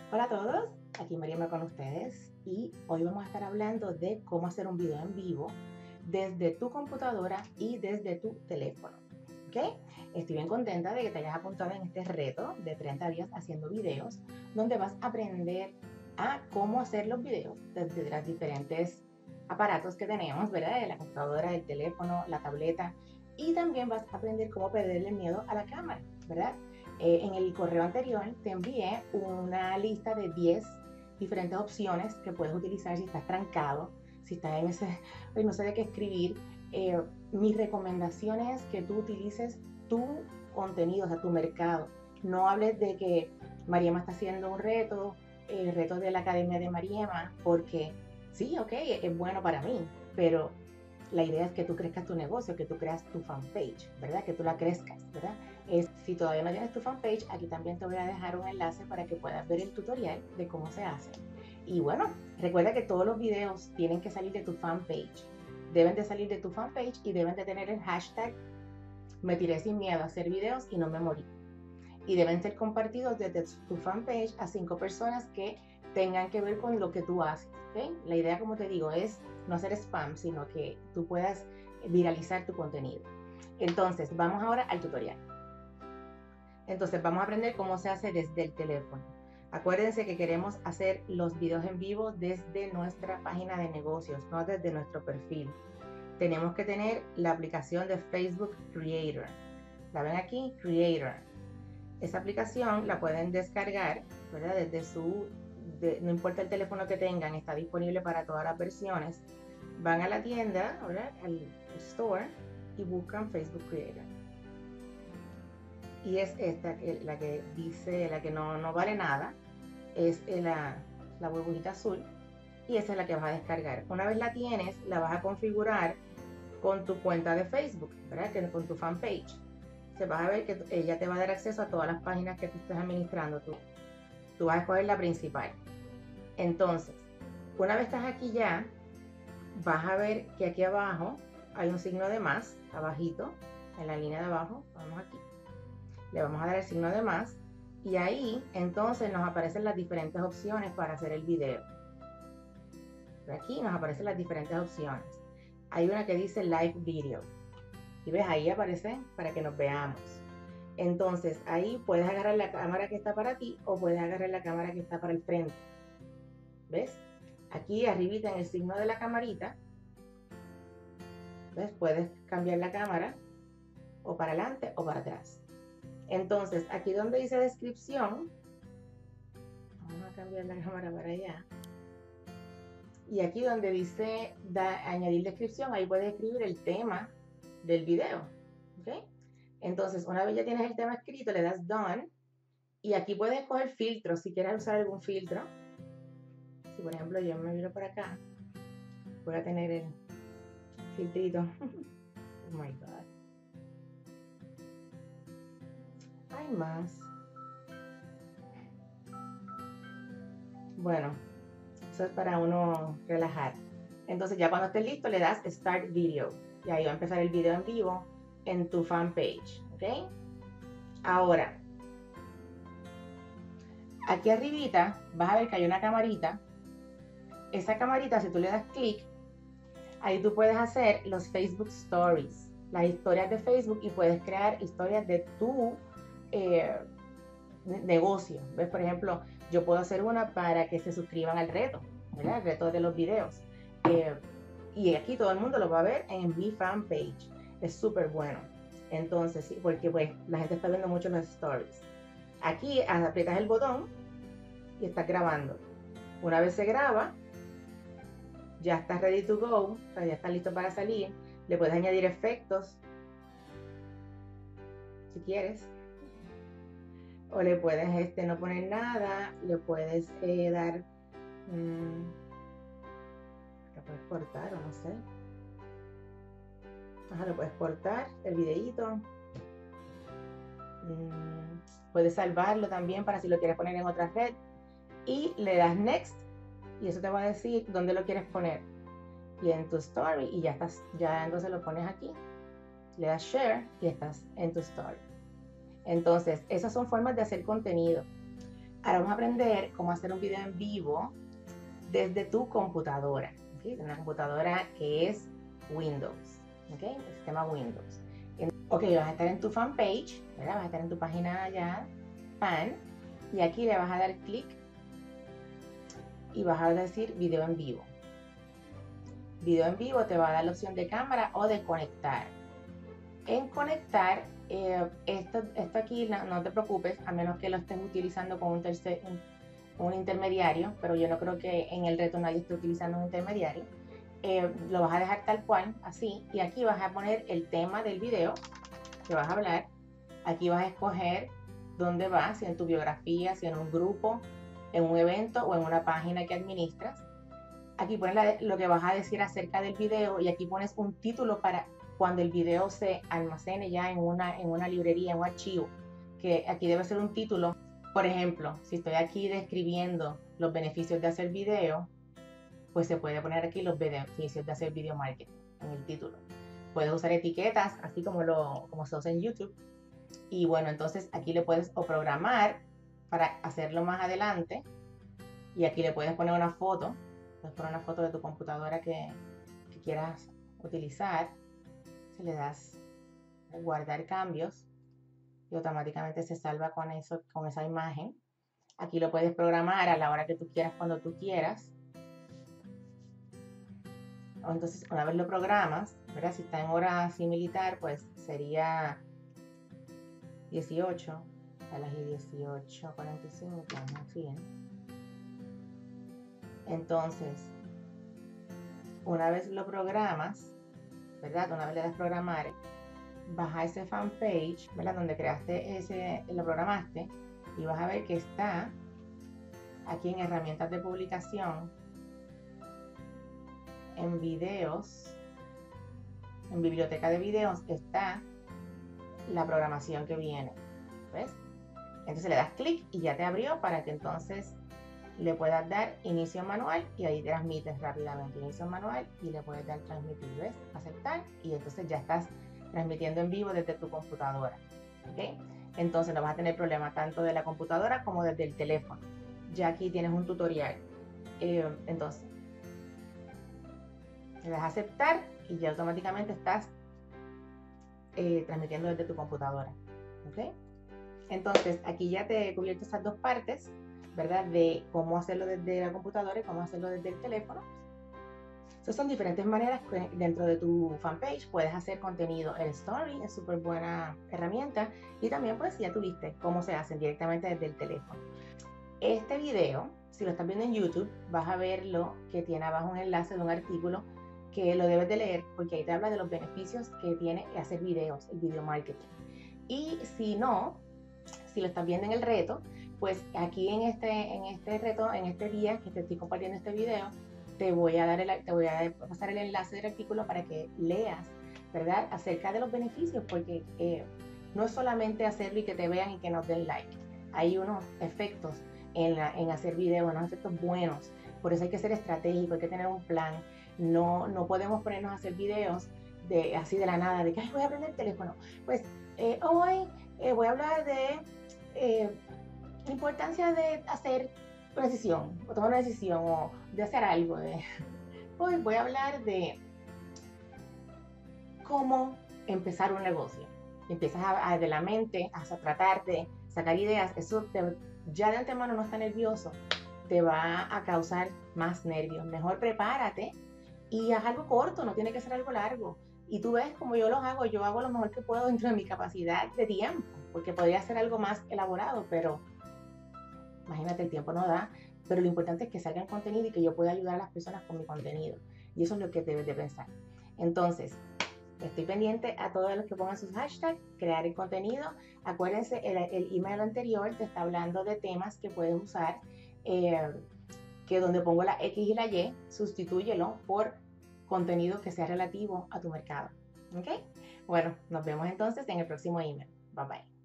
Hola a todos, aquí Mariana con ustedes y hoy vamos a estar hablando de cómo hacer un video en vivo desde tu computadora y desde tu teléfono. ¿Ok? Estoy bien contenta de que te hayas apuntado en este reto de 30 días haciendo videos donde vas a aprender a cómo hacer los videos desde los diferentes aparatos que tenemos, ¿verdad? De la computadora, el teléfono, la tableta y también vas a aprender cómo perderle el miedo a la cámara, ¿verdad? En el correo anterior te envié una lista de 10 diferentes opciones que puedes utilizar si estás trancado, si estás en ese, no sé de qué escribir. Mi recomendación es que tú utilices tu contenido, o sea, tu mercado. No hables de que Mariema está haciendo un reto, el reto de la Academia de Mariema, porque sí, ok, es bueno para mí, pero la idea es que tú crezcas tu negocio, que tú creas tu fanpage, ¿verdad? Que tú la crezcas, ¿verdad? Si todavía no tienes tu fanpage, aquí también te voy a dejar un enlace para que puedas ver el tutorial de cómo se hace. Y bueno, recuerda que todos los videos tienen que salir de tu fanpage. Deben de salir de tu fanpage y deben de tener el hashtag me tiré sin miedo a hacer videos y no me morí. Y deben ser compartidos desde tu fanpage a 5 personas que tengan que ver con lo que tú haces. ¿Okay? La idea, como te digo, es no hacer spam, sino que tú puedas viralizar tu contenido. Entonces, vamos ahora al tutorial. Entonces, vamos a aprender cómo se hace desde el teléfono. Acuérdense que queremos hacer los videos en vivo desde nuestra página de negocios, no desde nuestro perfil. Tenemos que tener la aplicación de Facebook Creator. ¿La ven aquí? Creator. Esa aplicación la pueden descargar, ¿verdad? No importa el teléfono que tengan, está disponible para todas las versiones. Van a la tienda, ¿verdad? Al store y buscan Facebook Creator. Y es esta, la que dice, la que no vale nada, es la burbujita azul y esa es la que vas a descargar. Una vez la tienes, la vas a configurar con tu cuenta de Facebook, ¿verdad? Con tu fanpage. Se vas a ver que ella te va a dar acceso a todas las páginas que tú estés administrando. Tú vas a escoger la principal. Entonces, una vez estás aquí ya, vas a ver que aquí abajo hay un signo de más, abajito, en la línea de abajo, vamos aquí. Le vamos a dar el signo de más y ahí entonces nos aparecen las diferentes opciones para hacer el video. Aquí nos aparecen las diferentes opciones. Hay una que dice Live Video. Y ves, ahí aparece para que nos veamos. Entonces, ahí puedes agarrar la cámara que está para ti o puedes agarrar la cámara que está para el frente. ¿Ves? Aquí arribita en el signo de la camarita, ¿ves? Puedes cambiar la cámara o para adelante o para atrás. Entonces, aquí donde dice descripción, vamos a cambiar la cámara para allá. Y aquí donde dice añadir descripción, ahí puedes escribir el tema del video. ¿Ok? Entonces, una vez ya tienes el tema escrito, le das Done. Y aquí puedes escoger filtros, si quieres usar algún filtro. Si por ejemplo yo me miro por acá, voy a tener el filtrito. Oh my God. Hay más. Bueno, eso es para uno relajar. Entonces ya cuando estés listo le das Start Video. Y ahí va a empezar el video en vivo en tu fanpage. ¿Ok? Ahora, aquí arribita vas a ver que hay una camarita. Esa camarita, si tú le das clic, ahí tú puedes hacer los Facebook Stories, las historias de Facebook y puedes crear historias de tu negocio. ¿Ves? Por ejemplo, yo puedo hacer una para que se suscriban al reto, ¿verdad? El reto de los videos. Y aquí todo el mundo lo va a ver en mi fanpage. Es súper bueno. Entonces, sí, porque pues la gente está viendo mucho los stories. Aquí aprietas el botón y estás grabando. Una vez se graba, ya está ready to go, o sea, ya está listo para salir. Le puedes añadir efectos si quieres, o le puedes no poner nada, le puedes dar, lo puedes cortar o no sé. Ajá, lo puedes cortar, el videíto. Puedes salvarlo también para si lo quieres poner en otra red. Y le das next y eso te va a decir dónde lo quieres poner. Y en tu story y ya estás, ya entonces lo pones aquí. Le das share y estás en tu story. Entonces, esas son formas de hacer contenido. Ahora vamos a aprender cómo hacer un video en vivo desde tu computadora, ¿okay? Una computadora que es Windows, ¿okay? El sistema Windows. Ok, vas a estar en tu fanpage, ¿verdad? Vas a estar en tu página ya, fan, y aquí le vas a dar clic y vas a decir video en vivo. Video en vivo te va a dar la opción de cámara o de conectar. En conectar, esto aquí no te preocupes, a menos que lo estés utilizando con un intermediario, pero yo no creo que en el reto nadie esté utilizando un intermediario. Lo vas a dejar tal cual, así, y aquí vas a poner el tema del video que vas a hablar. Aquí vas a escoger dónde vas, si en tu biografía, si en un grupo, en un evento o en una página que administras. Aquí pones lo que vas a decir acerca del video y aquí pones un título para cuando el video se almacene ya en una librería, en un archivo, que aquí debe ser un título. Por ejemplo, si estoy aquí describiendo los beneficios de hacer video, pues se puede poner aquí los beneficios de hacer video marketing en el título. Puedes usar etiquetas, así como se usa en YouTube. Y bueno, entonces aquí le puedes o programar para hacerlo más adelante. Y aquí le puedes poner una foto. Puedes poner una foto de tu computadora que quieras utilizar. Si le das a guardar cambios y automáticamente se salva con esa imagen. Aquí lo puedes programar a la hora que tú quieras, cuando tú quieras. Entonces, una vez lo programas, ¿verdad? Si está en hora así militar, pues sería 18, a las 18:45, así, ¿eh? Entonces, una vez lo programas, ¿verdad? Una vez le das programar, vas a ese fanpage, ¿verdad? Donde creaste lo programaste, y vas a ver que está aquí en herramientas de publicación, en videos, en biblioteca de videos, está la programación que viene, ¿ves? Entonces le das clic y ya te abrió para que entonces le puedas dar inicio manual y ahí transmites rápidamente inicio manual y le puedes dar transmitir, ¿ves? Aceptar y entonces ya estás transmitiendo en vivo desde tu computadora, ¿ok? Entonces no vas a tener problema tanto de la computadora como desde el teléfono. Ya aquí tienes un tutorial. Entonces le das a aceptar y ya automáticamente estás transmitiendo desde tu computadora, ¿ok? Entonces aquí ya te he cubierto esas dos partes, ¿verdad? De cómo hacerlo desde la computadora y cómo hacerlo desde el teléfono. Esas son diferentes maneras que dentro de tu fanpage puedes hacer contenido. El Story es súper buena herramienta y también pues ya tuviste cómo se hacen directamente desde el teléfono. Este video, si lo estás viendo en YouTube, vas a verlo que tiene abajo un enlace de un artículo que lo debes de leer porque ahí te habla de los beneficios que tiene hacer videos, el video marketing. Y si no, si lo estás viendo en el reto, pues aquí en este reto, en este día que te estoy compartiendo este video, te voy a pasar el enlace del artículo para que leas, ¿verdad? Acerca de los beneficios, porque no es solamente hacerlo y que te vean y que nos den like. Hay unos efectos en hacer videos, unos efectos buenos. Por eso hay que ser estratégico, hay que tener un plan. No podemos ponernos a hacer videos así de la nada, de que ay, voy a aprender el teléfono. Pues hoy voy a hablar de la importancia de hacer una decisión, o tomar una decisión, o de hacer algo. Hoy voy a hablar de cómo empezar un negocio. Empiezas de la mente a tratar de sacar ideas. Eso ya de antemano no está nervioso, te va a causar más nervios. Mejor prepárate y haz algo corto, no tiene que ser algo largo. Y tú ves como yo hago lo mejor que puedo dentro de mi capacidad de tiempo, porque podría ser algo más elaborado, pero imagínate, el tiempo no da. Pero lo importante es que salga el contenido y que yo pueda ayudar a las personas con mi contenido. Y eso es lo que debes de pensar. Entonces, estoy pendiente a todos los que pongan sus hashtags, crear el contenido. Acuérdense, el email anterior te está hablando de temas que puedes usar, que donde pongo la X y la Y, sustitúyelo por contenido que sea relativo a tu mercado. ¿Ok? Bueno, nos vemos entonces en el próximo email. Bye bye.